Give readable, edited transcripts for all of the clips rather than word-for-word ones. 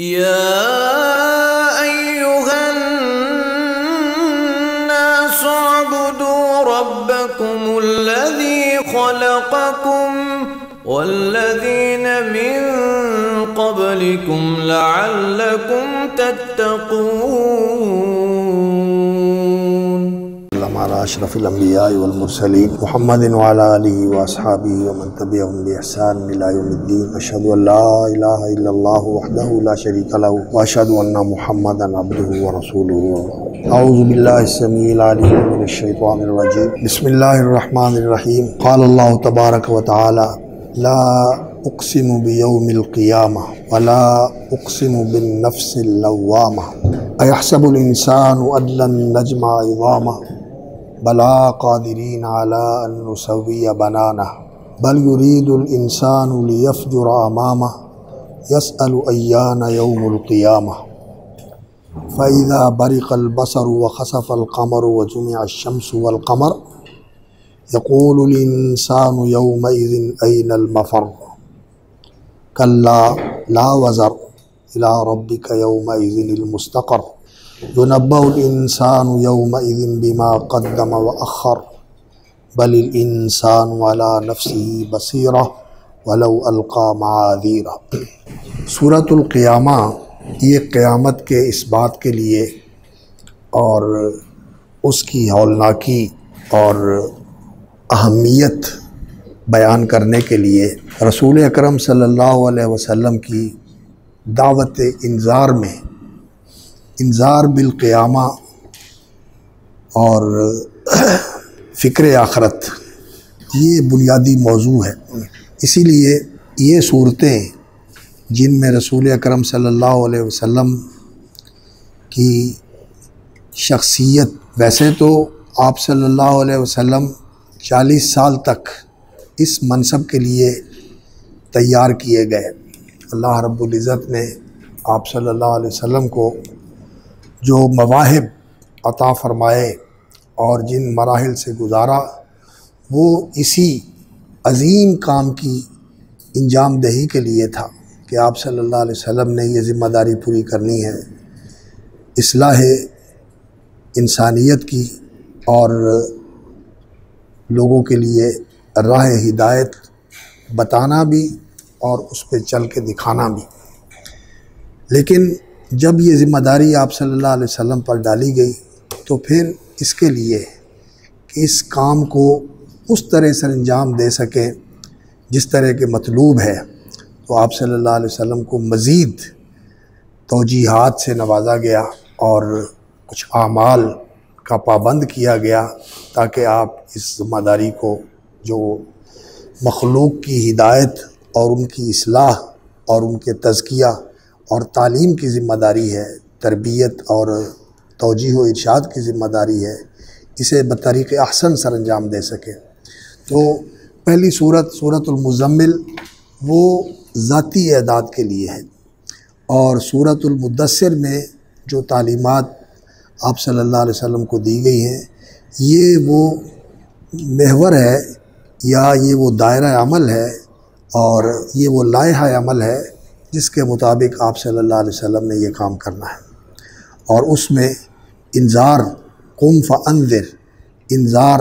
يا أيها الناس اعبدوا ربكم الذي خلقكم والذين من قبلكم لعلكم تتقون. على أشرف الأنبياء والمرسلين محمد وعلى آله وأصحابه ومن تبعهم بإحسان إلى يوم الدين. أشهد أن لا إله إلا الله وحده لا شريك له وأشهد أن محمدا عبده ورسوله. أعوذ بالله السميع العليم من الشيطان الرجيم. بسم الله الرحمن الرحيم. قال الله تبارك وتعالى: لا أقسم بيوم القيامة ولا أقسم بالنفس اللوامة أيحسب الإنسان أن لن نجمع عظامه بلى قادرين على أن نسوي بنانه بل يريد الإنسان ليفجر أمامه يسأل أيان يوم القيامة فإذا برق البصر وخسف القمر وجمع الشمس والقمر يقول الإنسان يومئذ أين المفر كلا لا وزر إلى ربك يومئذ المستقر ينبأ الإنسان يومئذ بما قدم وأخر بل الإنسان على نفسه بصيرة ولو ألقى معاذيرا. سورۃ القیامہ یہ قیامت کے اس بات کے لیے اور اس کی ہولناکی اور اہمیت بیان کرنے کے لیے رسول اکرم صلی اللہ علیہ وسلم کی دعوت انذار میں انذار بالقیامہ اور فکر آخرت یہ بنیادی موضوع ہے. اسی لیے یہ صورتیں جن میں رسول اکرم صلی اللہ علیہ وسلم کی شخصیت، ویسے تو آپ صلی اللہ علیہ وسلم 40 سال تک اس منصب کے لیے تیار کیے گئے. اللہ رب العزت نے آپ صلی اللہ علیہ وسلم کو جو مواہب عطا فرمائے اور جن مراحل سے گزارا، وہ اسی عظیم کام کی انجام دہی کے لیے تھا کہ آپ صلی اللہ علیہ وسلم نے یہ ذمہ داری پوری کرنی ہے، اصلاح انسانیت کی اور لوگوں کے لیے راہ ہدایت بتانا بھی اور اس پہ چل کے دکھانا بھی. لیکن جب یہ ذمہ داری آپ صلی اللہ علیہ وسلم پر ڈالی گئی تو پھر اس کے لیے کہ اس کام کو اس طرح سر انجام دے سکیں جس طرح کے مطلوب ہے، تو آپ صلی اللہ علیہ وسلم کو مزید توجیہات سے نوازا گیا اور کچھ اعمال کا پابند کیا گیا تاکہ آپ اس ذمہ داری کو، جو مخلوق کی ہدایت اور ان کی اصلاح اور ان کے تزکیہ اور تعلیم کی ذمہ داری ہے، تربیت اور توجیہ و ارشاد کی ذمہ داری ہے، اسے بطریق احسن سر انجام دے سکے. تو پہلی سورۃ المزمل وہ ذاتی اعداد کے لیے ہے، اور سورۃ المدثر میں جو تعلیمات آپ صلی اللہ علیہ وسلم کو دی گئی ہیں، یہ وہ محور ہے یا یہ وہ دائرہ عمل ہے اور یہ وہ لائحہ عمل ہے جس کے مطابق آپ صلی اللہ علیہ وسلم نے یہ کام کرنا ہے. اور اس میں انذار، قم فانذر، انذار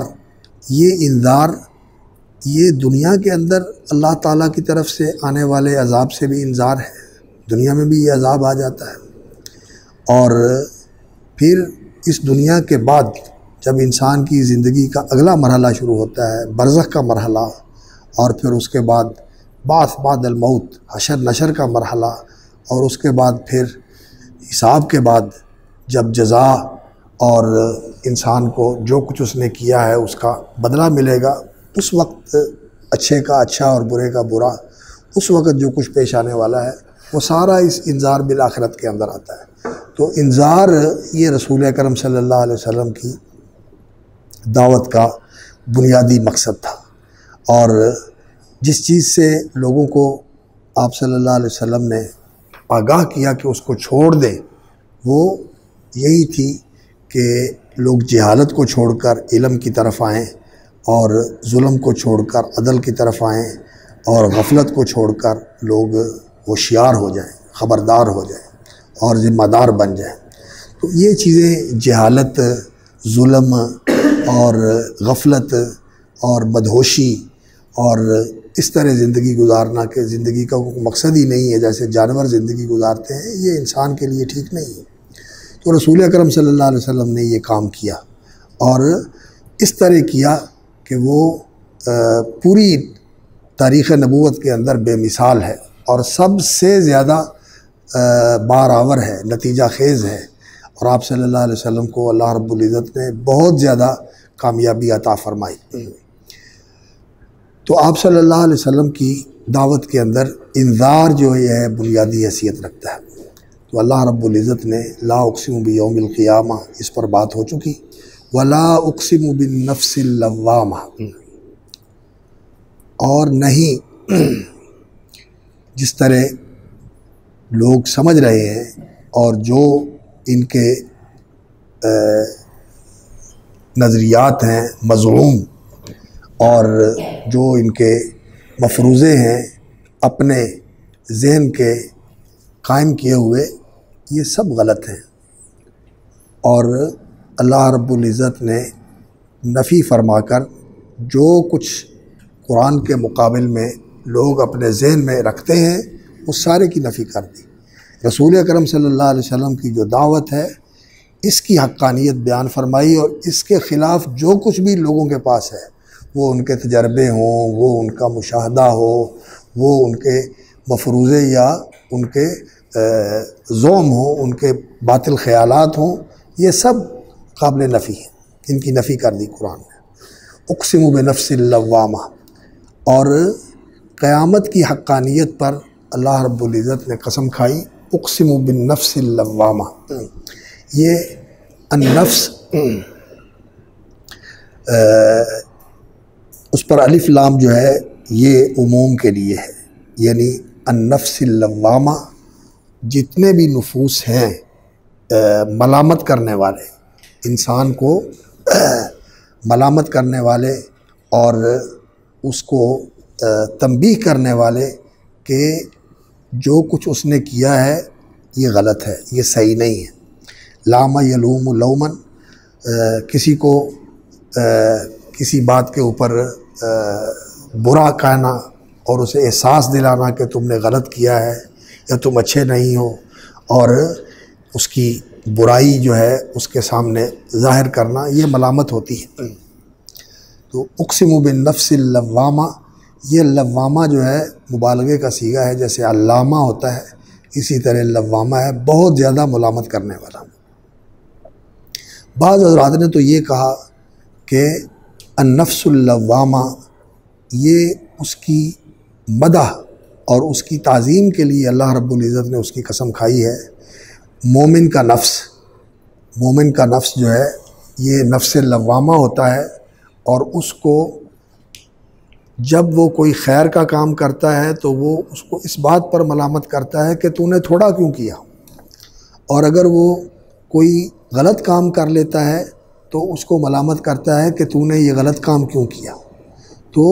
یہ دنیا کے اندر اللہ تعالیٰ کی طرف سے آنے والے عذاب سے بھی انذار ہے. دنیا میں بھی یہ عذاب آ جاتا ہے، اور پھر اس دنیا کے بعد جب انسان کی زندگی کا اگلا مرحلہ شروع ہوتا ہے، برزخ کا مرحلہ، اور پھر اس کے بعد بعث بعد الموت، حشر نشر کا مرحلہ، اور اس کے بعد پھر حساب کے بعد جب جزا اور انسان کو جو کچھ اس نے کیا ہے اس کا بدلہ ملے گا، اس وقت اچھے کا اچھا اور برے کا برا، اس وقت جو کچھ پیش آنے والا ہے وہ سارا اس انذار بالآخرت کے اندر آتا ہے. تو انذار یہ رسول اکرم صلی اللہ علیہ وسلم کی دعوت کا بنیادی مقصد تھا، اور جس چیز سے لوگوں کو آپ صلی اللہ علیہ وسلم نے آگاہ کیا کہ اس کو چھوڑ دیں، وہ یہی تھی کہ لوگ جہالت کو چھوڑ کر علم کی طرف آئیں، اور ظلم کو چھوڑ کر عدل کی طرف آئیں، اور غفلت کو چھوڑ کر لوگ ہوشیار ہو جائیں، خبردار ہو جائیں. اور ذمہ دار بن جائیں۔ تو یہ چیزیں جہالت، ظلم اور غفلت اور بدہوشی اور اس طرح زندگی گزارنا کہ زندگی کا کوئی مقصد ہی نہیں ہے، جیسے جانور زندگی گزارتے ہیں، یہ انسان کے لیے ٹھیک نہیں ہے۔ تو رسول اکرم صلی اللہ علیہ وسلم نے یہ کام کیا اور اس طرح کیا کہ وہ پوری تاریخ نبوت کے اندر بے مثال ہے اور سب سے زیادہ بارآور ہے، نتیجہ خیز ہے، اور آپ صلی اللہ علیہ وسلم کو اللہ رب العزت نے بہت زیادہ کامیابی عطا فرمائی۔ تو آپ صلی اللہ علیہ وسلم کی دعوت کے اندر انذار جو ہے بنیادی حیثیت رکھتا ہے۔ تو اللہ رب العزت نے لا اقسم بیوم القیامہ اس پر بات ہو چکی، ولا اقسم بالنفس اللوامہ، اور نہیں جس طرح لوگ سمجھ رہے ہیں اور جو ان کے نظریات ہیں مزعوم اور جو ان کے مفروضے ہیں اپنے ذہن کے قائم کیے ہوئے، یہ سب غلط ہیں، اور اللہ رب العزت نے نفی فرما کر جو کچھ قرآن کے مقابل میں لوگ اپنے ذہن میں رکھتے ہیں اس سارے کی نفی کر دی۔ رسول اکرم صلی اللہ علیہ وسلم کی جو دعوت ہے اس کی حقانیت بیان فرمائی، اور اس کے خلاف جو کچھ بھی لوگوں کے پاس ہے، وہ ان کے تجربے ہوں، وہ ان کا مشاہدہ ہو، وہ ان کے مفروضے یا ان کے زوم ہوں، ان کے باطل خیالات ہوں، یہ سب قابل نفی ہیں، ان کی نفی کر دی قرآن نے۔ اقسم بنفس اللوامہ، اور قیامت کی حقانیت پر اللہ رب العزت نے قسم کھائی، اقسم بالنفس اللوامہ۔ یہ النفس اس پر الف لام جو ہے یہ عموم کے لیے ہے، یعنی النفس اللوامہ، جتنے بھی نفوس ہیں ملامت کرنے والے، انسان کو ملامت کرنے والے اور اس کو تنبیہ کرنے والے کہ جو کچھ اس نے کیا ہے یہ غلط ہے، یہ صحیح نہیں ہے۔ لام یلوم لومن، کسی کو کسی بات کے اوپر برا کہنا اور اسے احساس دلانا کہ تم نے غلط کیا ہے یا تم اچھے نہیں ہو، اور اس کی برائی جو ہے اس کے سامنے ظاہر کرنا، یہ ملامت ہوتی ہے۔ تو اقسم بالنفس اللوامہ، یہ لوامہ جو ہے مبالغے کا صیغہ ہے، جیسے علامہ ہوتا ہے اسی طرح لوامہ ہے، بہت زیادہ ملامت کرنے والا۔ بعض حضرات نے تو یہ کہا کہ النفس اللوامہ یہ اس کی مدح اور اس کی تعظیم کے لیے اللہ رب العزت نے اس کی قسم کھائی ہے۔ مومن کا نفس جو ہے یہ نفس لوامہ ہوتا ہے، اور اس کو جب وہ کوئی خیر کا کام کرتا ہے تو وہ اس کو اس بات پر ملامت کرتا ہے کہ تو نے تھوڑا کیوں کیا، اور اگر وہ کوئی غلط کام کر لیتا ہے تو اس کو ملامت کرتا ہے کہ تو نے یہ غلط کام کیوں کیا۔ تو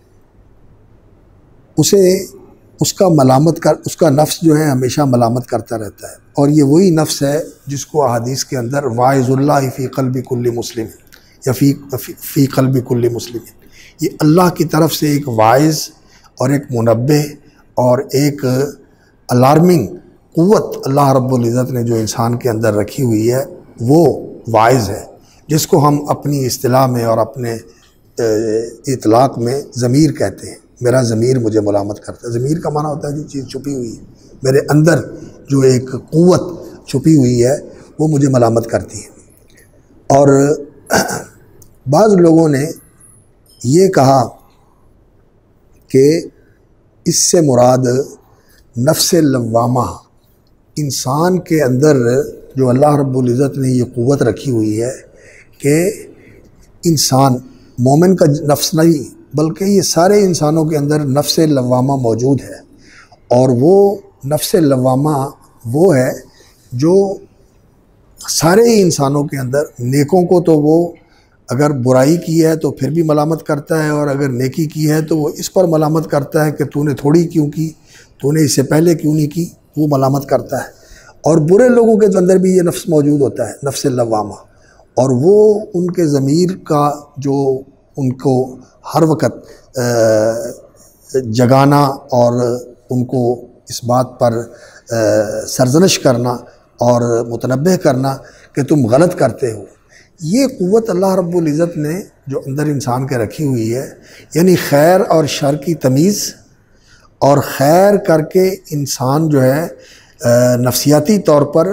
اس کا نفس جو ہے ہمیشہ ملامت کرتا رہتا ہے، اور یہ وہی نفس ہے جس کو احادیث کے اندر واعظ اللہ فی قلب کل مسلم یا فی قلب کل مسلم، یہ اللہ کی طرف سے ایک واعظ اور ایک منبہ اور ایک الارمنگ قوت اللہ رب العزت نے جو انسان کے اندر رکھی ہوئی ہے، وہ واعظ ہے، جس کو ہم اپنی اصطلاح میں اور اپنے اطلاق میں ضمیر کہتے ہیں۔ میرا ضمیر مجھے ملامت کرتا ہے۔ ضمیر کا معنی ہوتا ہے جو چیز چھپی ہوئی ہے، میرے اندر جو ایک قوت چھپی ہوئی ہے وہ مجھے ملامت کرتی ہے۔ اور بعض لوگوں نے یہ کہا کہ اس سے مراد نفس لوامہ، انسان کے اندر جو اللہ رب العزت نے یہ قوت رکھی ہوئی ہے کہ انسان مومن کا نفس نہیں بلکہ یہ سارے انسانوں کے اندر نفس لوامہ موجود ہے، اور وہ نفس لوامہ وہ ہے جو سارے ہی انسانوں کے اندر، نیکوں کو تو وہ اگر برائی کی ہے تو پھر بھی ملامت کرتا ہے، اور اگر نیکی کی ہے تو وہ اس پر ملامت کرتا ہے کہ تو نے تھوڑی کیوں کی، تو نے اس سے پہلے کیوں نہیں کی، وہ ملامت کرتا ہے۔ اور برے لوگوں کے اندر بھی یہ نفس موجود ہوتا ہے، نفس لوامہ، اور وہ ان کے ضمیر کا جو ان کو ہر وقت جگانا اور ان کو اس بات پر سرزنش کرنا اور متنبہ کرنا کہ تم غلط کرتے ہو، یہ قوت اللہ رب العزت نے جو اندر انسان کے رکھی ہوئی ہے، یعنی خیر اور شر کی تمیز، اور خیر کر کے انسان جو ہے نفسیاتی طور پر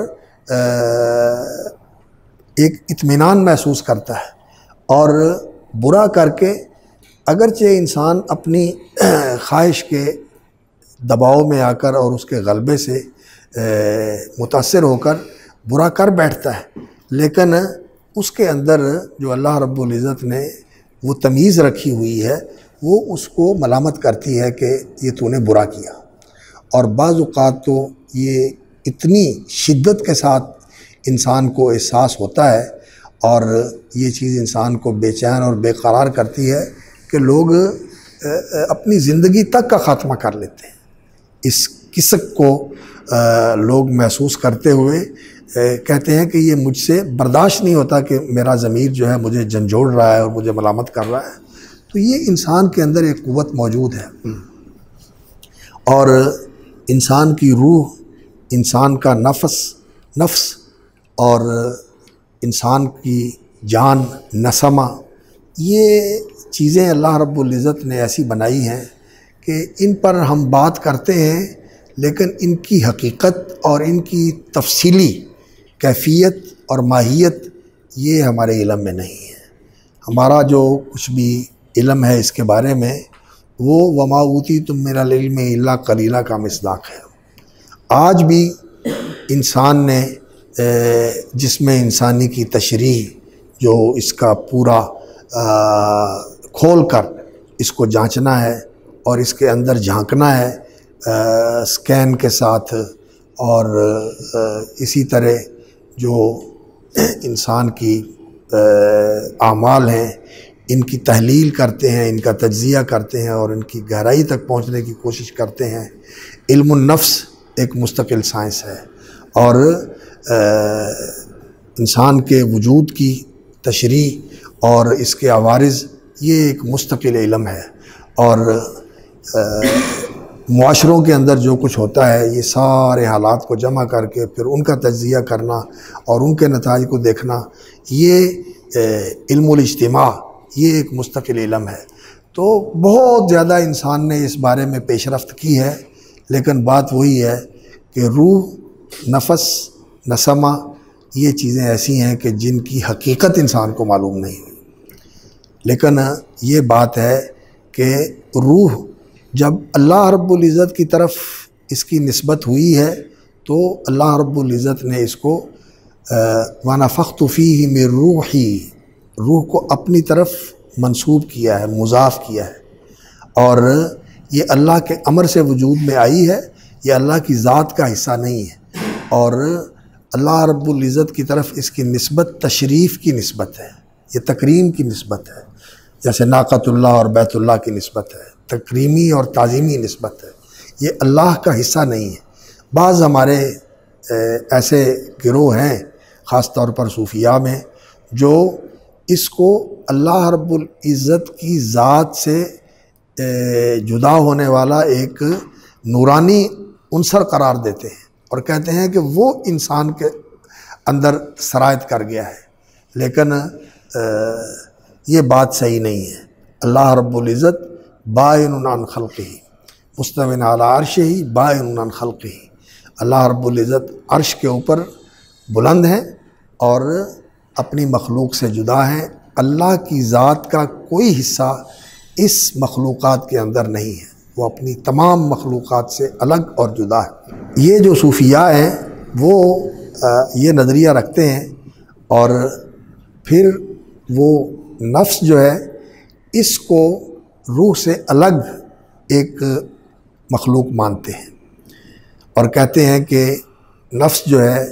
ایک اطمینان محسوس کرتا ہے، اور برا کر کے اگرچہ انسان اپنی خواہش کے دباؤ میں آ کر اور اس کے غلبے سے متاثر ہو کر برا کر بیٹھتا ہے، لیکن اس کے اندر جو اللہ رب العزت نے وہ تمیز رکھی ہوئی ہے وہ اس کو ملامت کرتی ہے کہ یہ تو نے برا کیا۔ اور بعض اوقات تو یہ اتنی شدت کے ساتھ انسان کو احساس ہوتا ہے اور یہ چیز انسان کو بے چین اور بے قرار کرتی ہے کہ لوگ اپنی زندگی تک کا خاتمہ کر لیتے ہیں۔ اس کسک کو لوگ محسوس کرتے ہوئے کہتے ہیں کہ یہ مجھ سے برداشت نہیں ہوتا کہ میرا ضمیر جو ہے مجھے جھنجھوڑ رہا ہے اور مجھے ملامت کر رہا ہے۔ تو یہ انسان کے اندر ایک قوت موجود ہے، اور انسان کی روح، انسان کا نفس اور انسان کی جان، نسمہ، یہ چیزیں اللہ رب العزت نے ایسی بنائی ہیں کہ ان پر ہم بات کرتے ہیں، لیکن ان کی حقیقت اور ان کی تفصیلی کیفیت اور ماہیت یہ ہمارے علم میں نہیں ہے۔ ہمارا جو کچھ بھی علم ہے اس کے بارے میں وہ وما اوتیتم من العلم الا قلیلا کا مصداق ہے۔ آج بھی انسان نے جسم انسانی کی تشریح جو اس کا پورا کھول کر اس کو جانچنا ہے اور اس کے اندر جھانکنا ہے سکین کے ساتھ، اور اسی طرح جو انسان کی اعمال ہیں ان کی تحلیل کرتے ہیں، ان کا تجزیہ کرتے ہیں اور ان کی گہرائی تک پہنچنے کی کوشش کرتے ہیں۔ علم النفس ایک مستقل سائنس ہے، اور انسان کے وجود کی تشریح اور اس کے عوارض یہ ایک مستقل علم ہے، اور معاشروں کے اندر جو کچھ ہوتا ہے یہ سارے حالات کو جمع کر کے پھر ان کا تجزیہ کرنا اور ان کے نتائج کو دیکھنا، یہ علم الاجتماع یہ ایک مستقل علم ہے۔ تو بہت زیادہ انسان نے اس بارے میں پیش رفت کی ہے، لیکن بات وہی ہے کہ روح، نفس، نسمہ یہ چیزیں ایسی ہیں کہ جن کی حقیقت انسان کو معلوم نہیں ہوئی۔ لیکن یہ بات ہے کہ روح جب اللہ رب العزت کی طرف اس کی نسبت ہوئی ہے تو اللہ رب العزت نے اس کو وَنَفَخْتُ فِيهِ مِن رُوحِي، روح کو اپنی طرف منسوب کیا ہے، مضاف کیا ہے، اور یہ اللہ کے امر سے وجود میں آئی ہے، یہ اللہ کی ذات کا حصہ نہیں ہے، اور اللہ رب العزت کی طرف اس کی نسبت تشریف کی نسبت ہے، یہ تکریم کی نسبت ہے، جیسے ناقۃ اللہ اور بیت اللہ کی نسبت ہے، تکریمی اور تعظیمی نسبت ہے، یہ اللہ کا حصہ نہیں ہے۔ بعض ہمارے ایسے گروہ ہیں خاص طور پر صوفیاء میں جو اس کو اللہ رب العزت کی ذات سے جدا ہونے والا ایک نورانی عنصر قرار دیتے ہیں اور کہتے ہیں کہ وہ انسان کے اندر سرایت کر گیا ہے، لیکن یہ بات صحیح نہیں ہے۔ اللہ رب العزت بائن عن خلقہ، مستو علی عرشہ بائن عن خلقہ، اللہ رب العزت عرش کے اوپر بلند ہیں اور اپنی مخلوق سے جدا ہیں۔ اللہ کی ذات کا کوئی حصہ اس مخلوقات کے اندر نہیں ہے، وہ اپنی تمام مخلوقات سے الگ اور جدا ہے۔ یہ جو صوفیاء ہیں وہ یہ نظریہ رکھتے ہیں، اور پھر وہ نفس جو ہے اس کو روح سے الگ ایک مخلوق مانتے ہیں اور کہتے ہیں کہ نفس جو ہے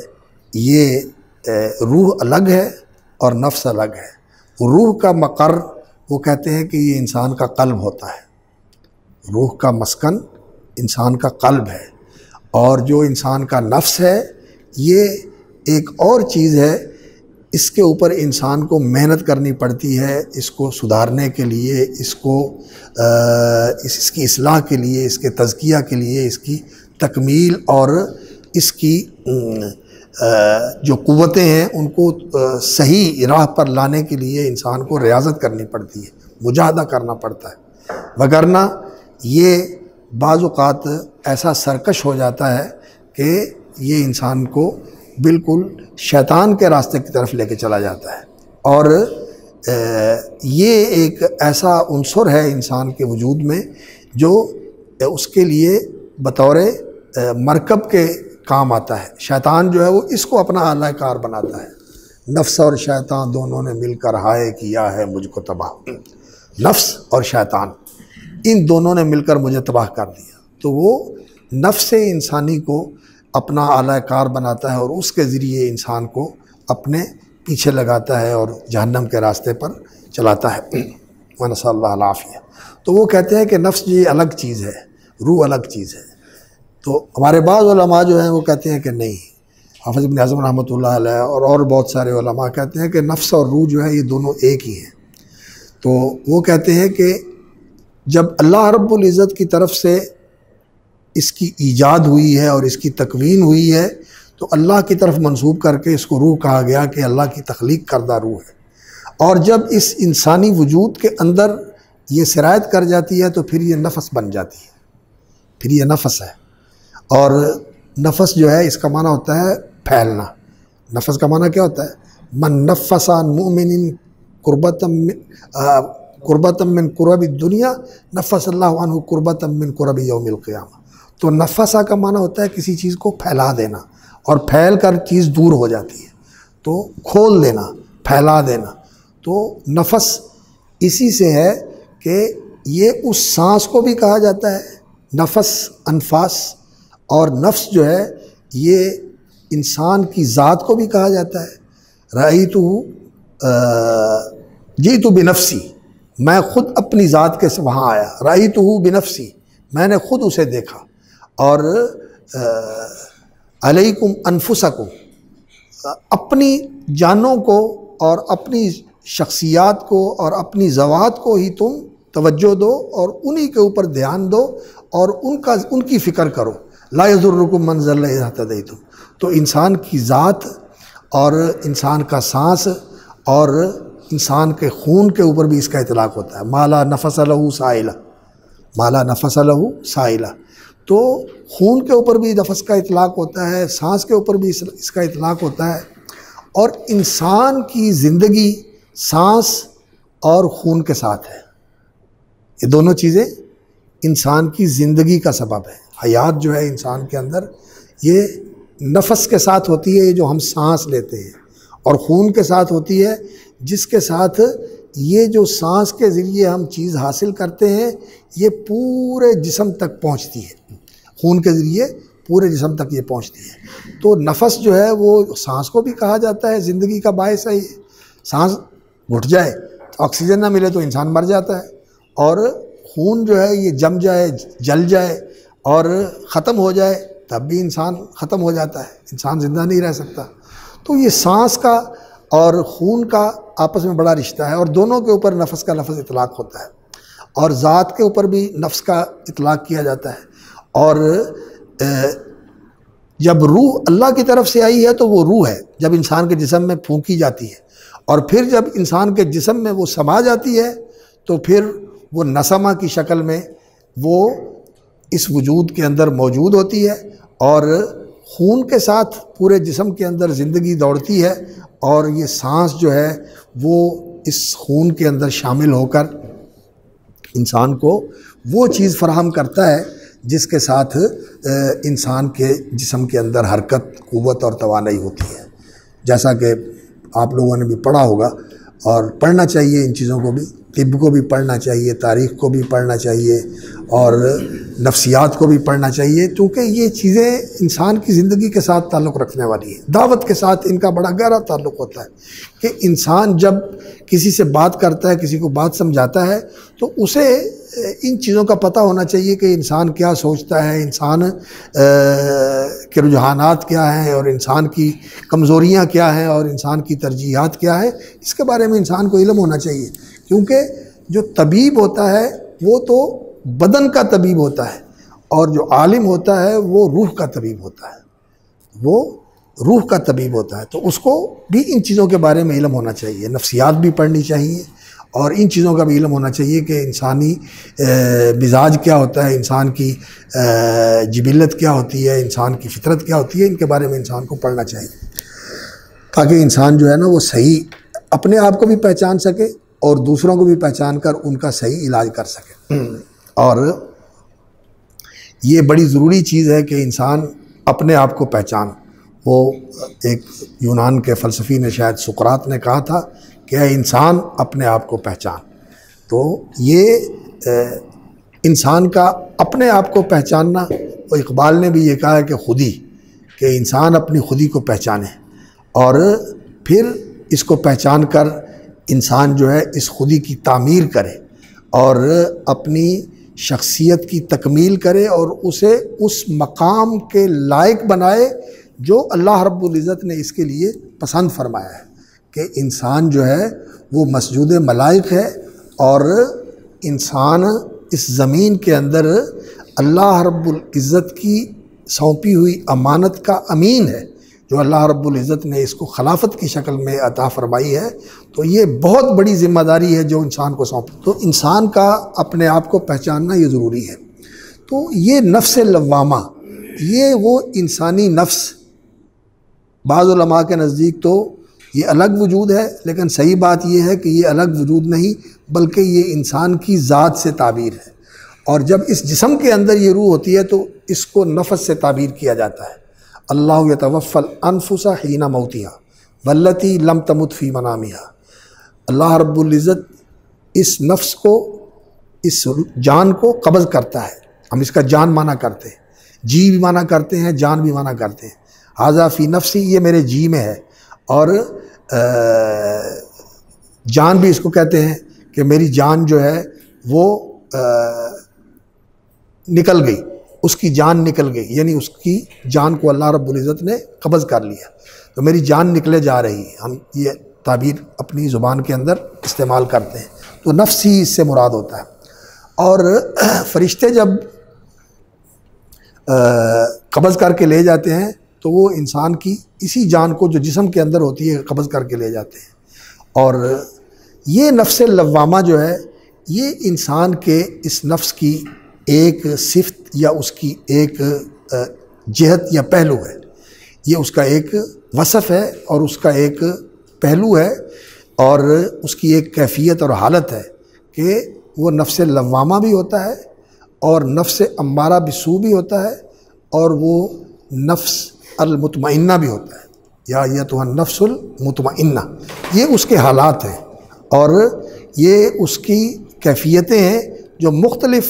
یہ روح الگ ہے اور نفس الگ ہے۔ روح کا مقر وہ کہتے ہیں کہ یہ انسان کا قلب ہوتا ہے، روح کا مسکن انسان کا قلب ہے، اور جو انسان کا نفس ہے یہ ایک اور چیز ہے، اس کے اوپر انسان کو محنت کرنی پڑتی ہے، اس کو سدھارنے کے لیے، اس کی اصلاح کے لیے، اس کے تزکیہ کے لیے، اس کی تکمیل اور اس کی جو قوتیں ہیں ان کو صحیح راہ پر لانے کے لیے انسان کو ریاضت کرنی پڑتی ہے، مجاہدہ کرنا پڑتا ہے، وگرنہ یہ بعض اوقات ایسا سرکش ہو جاتا ہے کہ یہ انسان کو بالکل شیطان کے راستے کی طرف لے کے چلا جاتا ہے۔ اور یہ ایک ایسا عنصر ہے انسان کے وجود میں جو اس کے لیے بطور مرکب کے کام آتا ہے۔ شیطان جو ہے وہ اس کو اپنا اعلی کار بناتا ہے۔ نفس اور شیطان دونوں نے مل کر ہائے کیا ہے مجھ کو تباہ۔ نفس اور شیطان ان دونوں نے مل کر مجھے تباہ کر دیا۔ تو وہ نفس انسانی کو اپنا اعلی کار بناتا ہے اور اس کے ذریعے انسان کو اپنے پیچھے لگاتا ہے اور جہنم کے راستے پر چلاتا ہے۔ ونسأل اللہ العافیہ۔ تو وہ کہتے ہیں کہ نفس یہ الگ چیز ہے، روح الگ چیز ہے۔ تو ہمارے بعض علماء جو ہیں وہ کہتے ہیں کہ نہیں، حافظ ابن حزم رحمۃ اللہ علیہ اور بہت سارے علماء کہتے ہیں کہ نفس اور روح جو ہے یہ دونوں ایک ہی ہیں۔ تو وہ کہتے ہیں کہ جب اللہ رب العزت کی طرف سے اس کی ایجاد ہوئی ہے اور اس کی تکوین ہوئی ہے تو اللہ کی طرف منسوب کر کے اس کو روح کہا گیا کہ اللہ کی تخلیق کردہ روح ہے۔ اور جب اس انسانی وجود کے اندر یہ سرایت کر جاتی ہے تو پھر یہ نفس بن جاتی ہے، پھر یہ نفس ہے۔ اور نفس جو ہے اس کا معنی ہوتا ہے پھیلنا۔ نفس کا معنی کیا ہوتا ہے؟ من نفس عن مؤمن قربۃ من قرب الدنیا نفس اللہ عنہ قربۃ من قرب یوم القیامہ۔ تو نفسہ کا معنی ہوتا ہے کسی چیز کو پھیلا دینا، اور پھیل کر چیز دور ہو جاتی ہے تو کھول دینا، پھیلا دینا۔ تو نفس اسی سے ہے کہ یہ اس سانس کو بھی کہا جاتا ہے نفس، انفاس، اور نفس جو ہے یہ انسان کی ذات کو بھی کہا جاتا ہے۔ رأیتہ جئت بنفسی، میں خود اپنی ذات کے سے وہاں آیا، رأیتہ بنفسی، میں نے خود اسے دیکھا۔ اور علیکم انفسکم، اپنی جانوں کو اور اپنی شخصیات کو اور اپنی ذوات کو ہی تم توجہ دو اور انہی کے اوپر دھیان دو اور ان کی فکر کرو۔ لا یضرکم من ضل اذا اہتدیتم۔ تو انسان کی ذات اور انسان کا سانس اور انسان کے خون کے اوپر بھی اس کا اطلاق ہوتا ہے۔ ما لا نفس لہ سائلہ، ما لا نفس لہ سائلہ۔ تو خون کے اوپر بھی نفس کا اطلاق ہوتا ہے، سانس کے اوپر بھی اس کا اطلاق ہوتا ہے۔ اور انسان کی زندگی سانس اور خون کے ساتھ ہے۔ یہ دونوں چیزیں انسان کی زندگی کا سبب ہے۔ حیات جو ہے انسان کے اندر یہ نفس کے ساتھ ہوتی ہے، یہ جو ہم سانس لیتے ہیں، اور خون کے ساتھ ہوتی ہے جس کے ساتھ یہ جو سانس کے ذریعے ہم چیز حاصل کرتے ہیں یہ پورے جسم تک پہنچتی ہے، خون کے ذریعے پورے جسم تک یہ پہنچتی ہے۔ تو نفس جو ہے وہ سانس کو بھی کہا جاتا ہے، زندگی کا باعث ہے۔ یہ سانس گھٹ جائے، آکسیجن نہ ملے تو انسان مر جاتا ہے، اور خون جو ہے یہ جم جائے، جل جائے اور ختم ہو جائے تب بھی انسان ختم ہو جاتا ہے، انسان زندہ نہیں رہ سکتا۔ تو یہ سانس کا اور خون کا آپس میں بڑا رشتہ ہے، اور دونوں کے اوپر نفس کا لفظ اطلاق ہوتا ہے، اور ذات کے اوپر بھی نفس کا اطلاق کیا جاتا ہے۔ اور جب روح اللہ کی طرف سے آئی ہے تو وہ روح ہے، جب انسان کے جسم میں پھونکی جاتی ہے، اور پھر جب انسان کے جسم میں وہ سما جاتی ہے تو پھر وہ نسمہ کی شکل میں وہ اس وجود کے اندر موجود ہوتی ہے، اور خون کے ساتھ پورے جسم کے اندر زندگی دوڑتی ہے، اور یہ سانس جو ہے وہ اس خون کے اندر شامل ہو کر انسان کو وہ چیز فراہم کرتا ہے جس کے ساتھ انسان کے جسم کے اندر حرکت، قوت اور توانائی ہوتی ہے۔ جیسا کہ آپ لوگوں نے بھی پڑھا ہوگا اور پڑھنا چاہیے ان چیزوں کو بھی، طب کو بھی پڑھنا چاہیے، تاریخ کو بھی پڑھنا چاہیے، اور نفسیات کو بھی پڑھنا چاہیے، کیونکہ یہ چیزیں انسان کی زندگی کے ساتھ تعلق رکھنے والی ہیں۔ دعوت کے ساتھ ان کا بڑا گہرا تعلق ہوتا ہے کہ انسان جب کسی سے بات کرتا ہے، کسی کو بات سمجھاتا ہے، تو اسے ان چیزوں کا پتہ ہونا چاہیے کہ انسان کیا سوچتا ہے، انسان کے رجحانات کیا ہیں، اور انسان کی کمزوریاں کیا ہیں، اور انسان کی ترجیحات کیا ہے۔ اس کے بارے میں انسان کو علم ہونا چاہیے، کیونکہ جو طبیب ہوتا ہے وہ تو بدن کا طبیب ہوتا ہے، اور جو عالم ہوتا ہے وہ روح کا طبیب ہوتا ہے، وہ روح کا طبیب ہوتا ہے۔ تو اس کو بھی ان چیزوں کے بارے میں علم ہونا چاہیے، نفسیات بھی پڑھنی چاہیے، اور ان چیزوں کا بھی علم ہونا چاہیے کہ انسانی مزاج کیا ہوتا ہے، انسان کی جبلت کیا ہوتی ہے، انسان کی فطرت کیا ہوتی ہے۔ ان کے بارے میں انسان کو پڑھنا چاہیے، تاکہ انسان جو ہے نا وہ صحیح اپنے آپ کو بھی پہچان سکے اور دوسروں کو بھی پہچان کر ان کا صحیح علاج کر سکے۔ اور یہ بڑی ضروری چیز ہے کہ انسان اپنے آپ کو پہچان۔ وہ ایک یونان کے فلسفی نے، شاید سقراط نے کہا تھا کہ اے انسان اپنے آپ کو پہچان۔ تو یہ انسان کا اپنے آپ کو پہچاننا، وہ اقبال نے بھی یہ کہا ہے کہ خودی، کہ انسان اپنی خودی کو پہچانے، اور پھر اس کو پہچان کر انسان جو ہے اس خودی کی تعمیر کرے اور اپنی شخصیت کی تکمیل کرے، اور اسے اس مقام کے لائق بنائے جو اللہ رب العزت نے اس کے لیے پسند فرمایا ہے، کہ انسان جو ہے وہ مسجود ملائک ہے، اور انسان اس زمین کے اندر اللہ رب العزت کی سونپی ہوئی امانت کا امین ہے، جو اللہ رب العزت نے اس کو خلافت کی شکل میں عطا فرمائی ہے۔ تو یہ بہت بڑی ذمہ داری ہے جو انسان کو سونپی، تو انسان کا اپنے آپ کو پہچاننا یہ ضروری ہے۔ تو یہ نفس لوامہ، یہ وہ انسانی نفس، بعض علماء کے نزدیک تو یہ الگ وجود ہے، لیکن صحیح بات یہ ہے کہ یہ الگ وجود نہیں، بلکہ یہ انسان کی ذات سے تعبیر ہے، اور جب اس جسم کے اندر یہ روح ہوتی ہے تو اس کو نفس سے تعبیر کیا جاتا ہے۔ اللہ یتوفی الانفس حین موتها والتی لم تمت فی منامها۔ اللہ رب العزت اس نفس کو، اس جان کو قبض کرتا ہے۔ ہم اس کا جان مانا کرتے ہیں، جی بھی مانا کرتے ہیں، جان بھی مانا کرتے ہیں۔ ھذا فی نفسی، یہ میرے جی میں ہے، اور جان بھی اس کو کہتے ہیں کہ میری جان جو ہے وہ نکل گئی، اس کی جان نکل گئی، یعنی اس کی جان کو اللہ رب العزت نے قبض کر لیا، تو میری جان نکلے جا رہی ہے۔ ہم یہ تعبیر اپنی زبان کے اندر استعمال کرتے ہیں، تو نفس ہی اس سے مراد ہوتا ہے۔ اور فرشتے جب قبض کر کے لے جاتے ہیں تو وہ انسان کی اسی جان کو جو جسم کے اندر ہوتی ہے قبض کر کے لے جاتے ہیں۔ اور یہ نفس لوامہ جو ہے، یہ انسان کے اس نفس کی ایک صفت یا اس کی ایک جہت یا پہلو ہے، یہ اس کا ایک وصف ہے اور اس کا ایک پہلو ہے، اور اس کی ایک کیفیت اور حالت ہے کہ وہ نفس لوامہ بھی ہوتا ہے، اور نفس امارہ بالسوء بھی ہوتا ہے، اور وہ نفس المطمئنہ بھی ہوتا ہے، یا ایتھا النفس المطمئنہ۔ یہ اس کے حالات ہیں، اور یہ اس کی کیفیتیں ہیں جو مختلف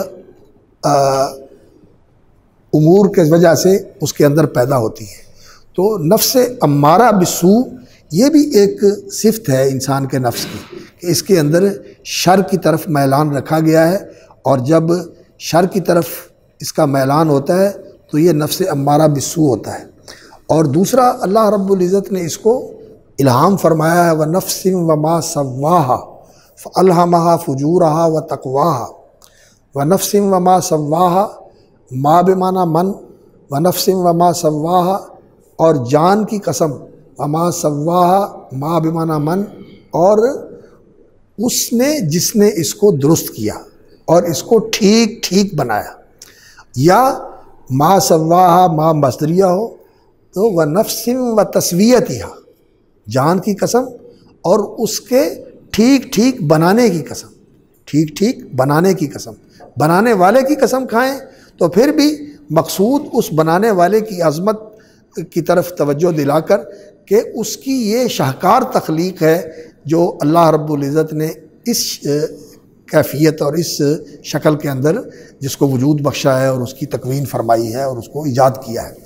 امور کے وجہ سے اس کے اندر پیدا ہوتی ہیں۔ تو نفس امارہ بالسوء یہ بھی ایک صفت ہے انسان کے نفس کی، کہ اس کے اندر شر کی طرف میلان رکھا گیا ہے، اور جب شر کی طرف اس کا میلان ہوتا ہے تو یہ نفس امارہ بالسوء ہوتا ہے۔ اور دوسرا، اللہ رب العزت نے اس کو الہام فرمایا ہے، وَنَفْسٍ وَمَا سَوَّاهَا فَأَلْهَمَهَا فُجُورَهَا وَتَقْوَاهَا وَنَفْسٍ وَمَا سَوَّاهَا، ما بمعنی من، وَنَفْسٍ وَمَا سَوَّاهَا، اور جان کی قسم، وَمَا سَوَّاهَا ما بمعنی من، اور اس نے جس نے اس کو درست کیا اور اس کو ٹھیک ٹھیک بنایا، یا ما سَوَّاهَا ما مصدریہ ہو تو وَنَفْسٍ وَتَسْوِیَتِهَا، جان کی قسم اور اس کے ٹھیک ٹھیک بنانے کی قسم، ٹھیک ٹھیک بنانے کی قسم۔ بنانے والے کی قسم کھائیں تو پھر بھی مقصود اس بنانے والے کی عظمت کی طرف توجہ دلا کر کہ اس کی یہ شاہکار تخلیق ہے جو اللہ رب العزت نے اس کیفیت اور اس شکل کے اندر جس کو وجود بخشا ہے اور اس کی تکوین فرمائی ہے اور اس کو ایجاد کیا ہے۔